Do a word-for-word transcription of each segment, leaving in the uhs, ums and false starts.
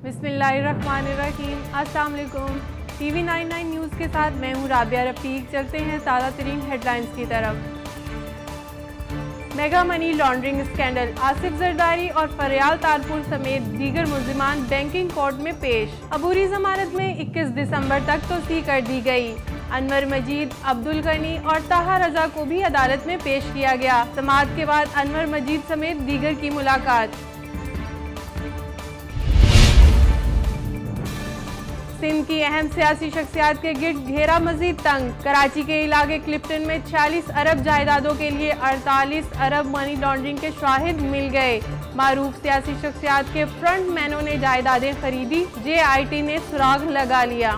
बिस्मिल्लाहिर्रहमानिर्रहीम। अस्सलाम वालेकुम। टीवी नाइन नाइन न्यूज़ के साथ मैं हूँ राबिया रफ़ीक। चलते हैं ताज़ा तरीन हेडलाइंस की तरफ। Mega money laundering scandal, Asif Zardari और फरियाल तारपुर समेत दीगर मुल्जिमान बैंकिंग कोर्ट में पेश। अबूरी जमानत में इक्कीस दिसंबर तक तोसी कर दी गई। अनवर मजीद, अब्दुल गनी और ताहा रजा को भी अदालत में पेश किया गया। समाअत के बाद अनवर मजीद समेत दीगर की मुलाकात। सिंध की अहम सियासी शख्सियात के गिर्द घेरा मजीद तंग। कराची के इलाके क्लिफ्टन में छियालीस अरब जायदादों के लिए अड़तालीस अरब मनी लॉन्ड्रिंग के शाहिद मिल गए। मारूफ सियासी शख्सियात के फ्रंट मैनों ने जायदादें खरीदी, जे आई टी ने सुराग लगा लिया।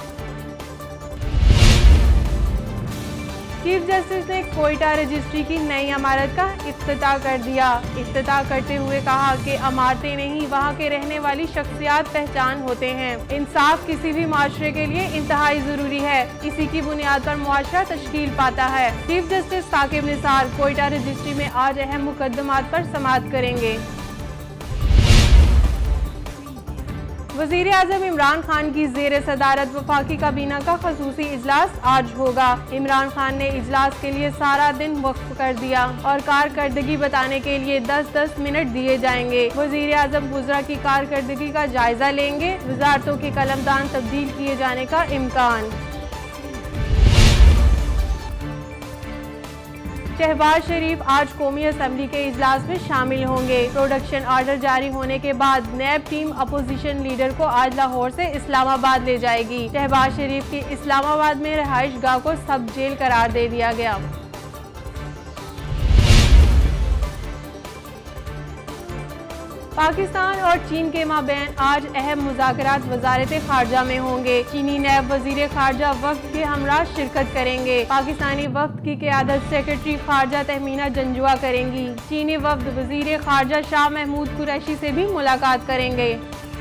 चीफ जस्टिस ने कोयटा रजिस्ट्री की नई इमारत का इफ्तिताह कर दिया। इफ्तिताह करते हुए कहा कि इमारतें नहीं, वहाँ के रहने वाली शख्सियात पहचान होते हैं। इंसाफ किसी भी माशरे के लिए इंतहाई जरूरी है, इसी की बुनियाद पर मुआशरा तश्कील पाता है। Chief justice Saqib Nisar Quetta registry में आज अहम मुकदमात पर समाअत करेंगे। वज़ीर आज़म इमरान खान की ज़ेर सदारत वफाकी काबीना का खसूसी इजलास आज होगा। इमरान खान ने इजलास के लिए सारा दिन वक्फ कर दिया और कारकर्दगी बताने के लिए दस दस मिनट दिए जाएंगे। वज़ीर आज़म गुज़रा की कारकर्दगी का जायजा लेंगे। वज़ारतों के कलमदान तब्दील किए जाने का इम्कान। शहबाज शरीफ आज कौमी असम्बली के इजलास में शामिल होंगे। प्रोडक्शन आर्डर जारी होने के बाद नैब टीम अपोजिशन लीडर को आज लाहौर से इस्लामाबाद ले जाएगी। शहबाज शरीफ की इस्लामाबाद में रहाइश गाह को सब जेल करार दे दिया गया। पाकिस्तान और चीन के माबैन आज अहम मुज़ाकरात वज़ारत खारजा में होंगे। चीनी नैब वज़ीर खारजा वफ्द के हमरा शिरकत करेंगे। पाकिस्तानी वफ्द की क़यादत सेक्रेटरी खारजा तहमीना जंजुआ करेंगी। चीनी वफ्द वज़ीर खारजा शाह महमूद कुरैशी से भी मुलाकात करेंगे।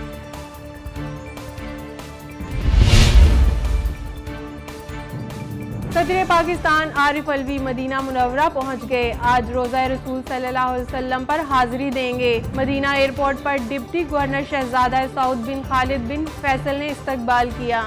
सदर पाकिस्तान आरिफ अलवी मदीना मुनव्वरा पहुंच गए। आज रोज़ा रसूल सल्लल्लाहु अलैहि वसल्लम पर हाजिरी देंगे। मदीना एयरपोर्ट पर डिप्टी गवर्नर शहजादा Saud bin Khalid bin Faisal ने इस्तकबाल किया।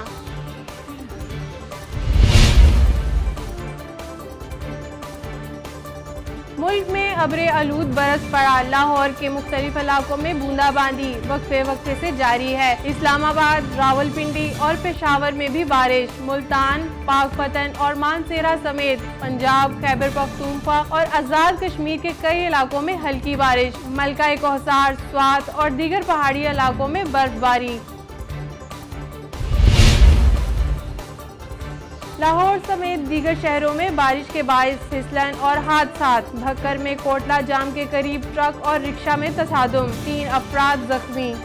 मुल्क में अब्रे आलूद बरस पड़ा। लाहौर के मुख्तलिफ इलाकों में बूंदाबांदी वक्फे वक्फे से जारी है। इस्लामाबाद, रावलपिंडी और पेशावर में भी बारिश। मुल्तान, पाकपतन और मानसेरा समेत पंजाब, खैबर पख्तूनख्वा और आज़ाद कश्मीर के कई इलाकों में हल्की बारिश। मलका कोहसार, स्वात और दीगर पहाड़ी इलाकों में बर्फबारी। लाहौर समेत दीगर शहरों में बारिश के बायस फिसलन और हादसात। भक्कर में कोटला जाम के करीब ट्रक और रिक्शा में तसादुम, तीन अफराद जख्मी।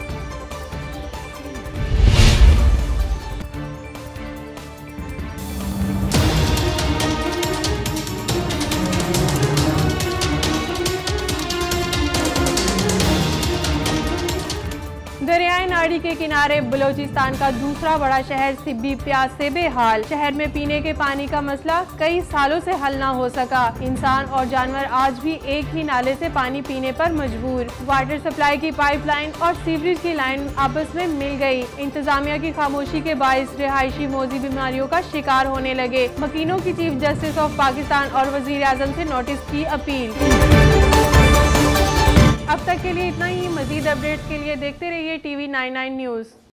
दरियाए नाड़ी के किनारे बलोचिस्तान का दूसरा बड़ा शहर सिब्बी प्यास से बेहाल। शहर में पीने के पानी का मसला कई सालों से हल ना हो सका। इंसान और जानवर आज भी एक ही नाले से पानी पीने पर मजबूर। वाटर सप्लाई की पाइपलाइन और सीवरेज की लाइन आपस में मिल गई। इंतजामिया की खामोशी के बायस रिहायशी मौजी बीमारियों का शिकार होने लगे। मकीनों की चीफ जस्टिस ऑफ पाकिस्तान और वजीर आजम से नोटिस की अपील। अब तक के लिए इतना ही। मजीद अपडेट्स के लिए देखते रहिए टीवी नाइन नाइन न्यूज़।